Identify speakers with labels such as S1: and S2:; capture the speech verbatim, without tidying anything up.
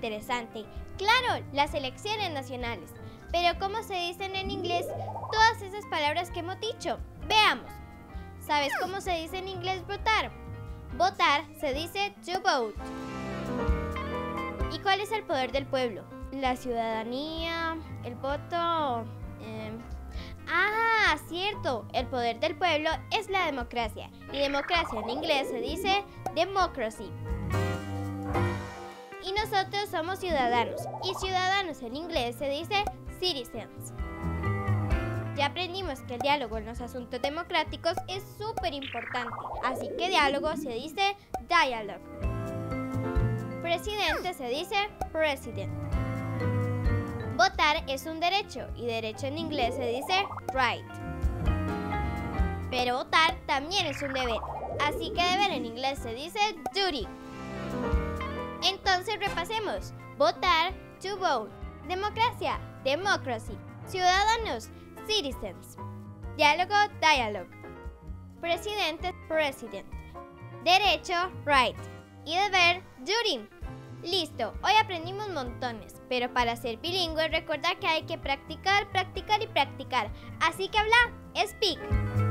S1: interesante. Claro, las elecciones nacionales. Pero ¿cómo se dicen en inglés todas esas palabras que hemos dicho? Veamos. ¿Sabes cómo se dice en inglés votar? Votar se dice to vote. ¿Y cuál es el poder del pueblo? La ciudadanía, el voto... Eh... Ah, cierto. El poder del pueblo es la democracia. Y democracia en inglés se dice democracy. Y nosotros somos ciudadanos. Y ciudadanos en inglés se dice citizens. Ya aprendimos que el diálogo en los asuntos democráticos es súper importante. Así que diálogo se dice dialogue. Presidente se dice president. Votar es un derecho y derecho en inglés se dice right. Pero votar también es un deber, así que deber en inglés se dice duty. Entonces repasemos. Votar, to vote. Democracia, democracy. Ciudadanos, citizens. Diálogo, dialogue. Presidente, president. Derecho, right. Y deber, duty. Listo, hoy aprendimos montones, pero para ser bilingüe recuerda que hay que practicar, practicar y practicar. Así que habla, speak.